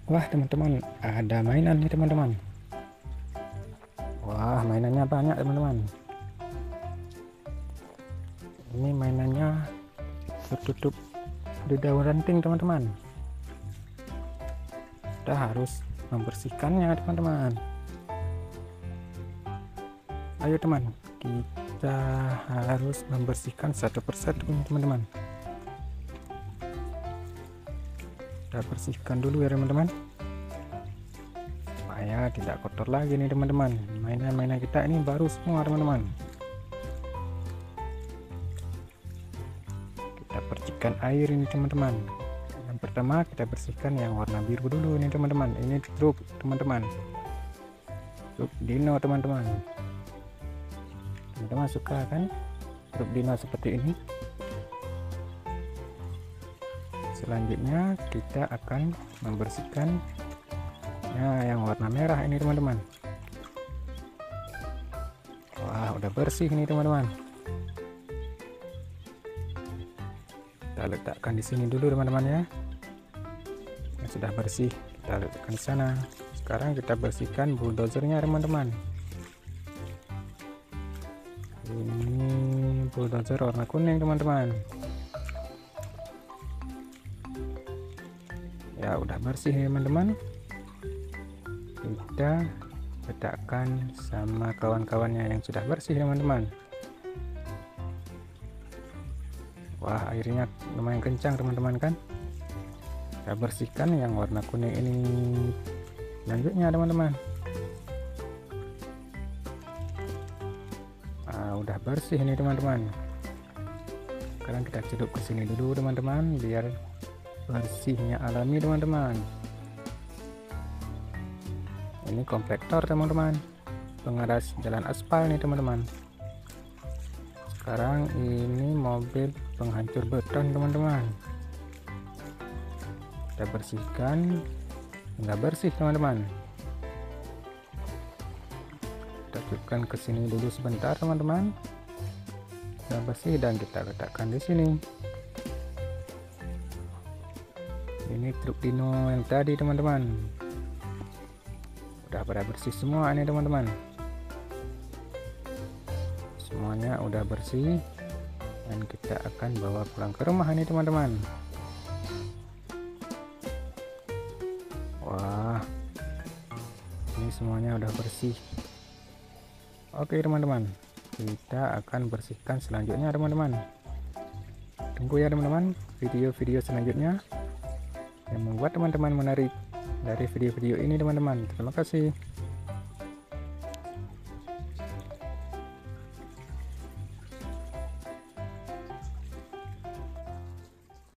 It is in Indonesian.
Wah teman-teman, ada mainan nih teman-teman. Wah, mainannya banyak teman-teman. Ini mainannya tertutup di daun ranting teman-teman. Kita harus membersihkannya teman-teman. Ayo teman, kita harus membersihkan satu persatu teman-teman. Kita bersihkan dulu ya teman-teman, supaya tidak kotor lagi nih teman-teman. Mainan-mainan kita ini baru semua teman-teman. Kita percikan air ini teman-teman. Yang pertama kita bersihkan yang warna biru dulu nih teman-teman. Ini truk teman-teman, truk dino teman-teman. Teman-teman suka kan truk dino seperti ini? Selanjutnya kita akan membersihkan yang warna merah ini teman-teman. Wah, udah bersih nih teman-teman. Kita letakkan di sini dulu teman-teman ya. Yang sudah bersih kita letakkan di sana. Sekarang kita bersihkan bulldozernya teman-teman. Ini bulldozer warna kuning teman-teman. Ya udah bersih ya teman-teman. Kita letakkan sama kawan-kawannya yang sudah bersih teman-teman. Wah, airnya lumayan kencang teman-teman kan. Kita bersihkan yang warna kuning ini selanjutnya teman-teman. Udah bersih ini teman-teman. Sekarang kita celup ke sini dulu teman-teman, biar bersihnya alami teman-teman. Ini komplektor teman-teman, pengaras jalan aspal nih teman-teman. Sekarang ini mobil penghancur beton teman-teman. Kita bersihkan hingga bersih teman-teman. Kita cukupkan ke sini dulu sebentar teman-teman. Sudah bersih dan kita letakkan di sini. Ini truk dino yang tadi teman-teman. Udah pada bersih semua ini teman-teman. Semuanya udah bersih dan kita akan bawa pulang ke rumah ini teman-teman. Wah, ini semuanya udah bersih. Oke teman-teman, kita akan bersihkan selanjutnya teman-teman. Tunggu ya teman-teman video-video selanjutnya yang membuat teman-teman menarik dari video-video ini teman-teman. Terima kasih.